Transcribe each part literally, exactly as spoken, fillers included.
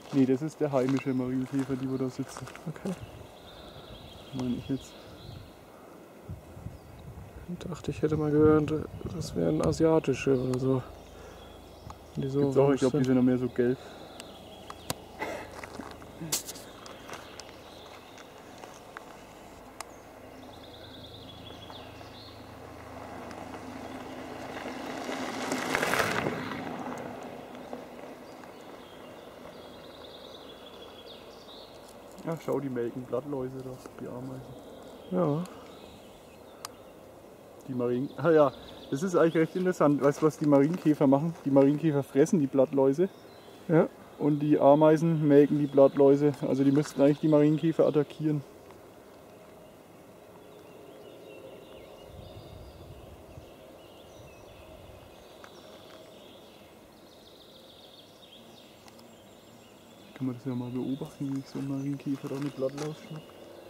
Nee, das ist der heimische Marienkäfer, die wo da sitzen. Okay. Meine ich jetzt. Ich dachte, ich hätte mal gehört, das wären asiatische oder so. Die so Gibt's auch, ich glaube, die sind. sind noch mehr so gelb. Ja, schau, die melken Blattläuse da, die Ameisen. Ja. Die Marien... Ah ja, das ist eigentlich recht interessant. Weißt du, was die Marienkäfer machen? Die Marienkäfer fressen die Blattläuse. Ja. Und die Ameisen melken die Blattläuse. Also die müssten eigentlich die Marienkäfer attackieren. Kann man das ja mal beobachten, wie sich so ein Marienkäfer da eine Blattlaus schnappt.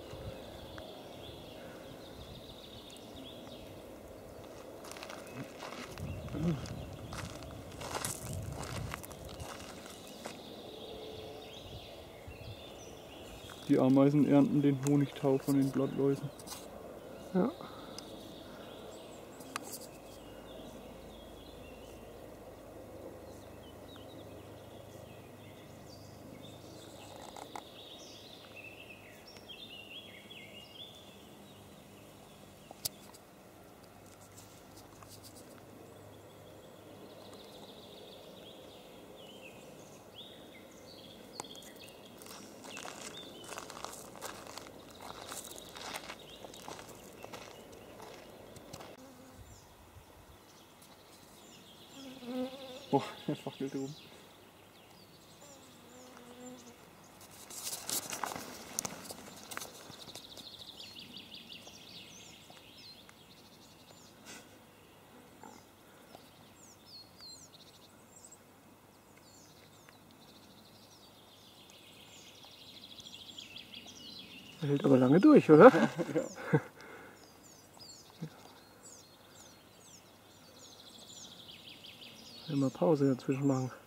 Die Ameisen ernten den Honigtau von den Blattläusen. Ja. Boah, der fackelt oben. Der hält aber lange durch, oder? Ja. Immer Pause dazwischen machen.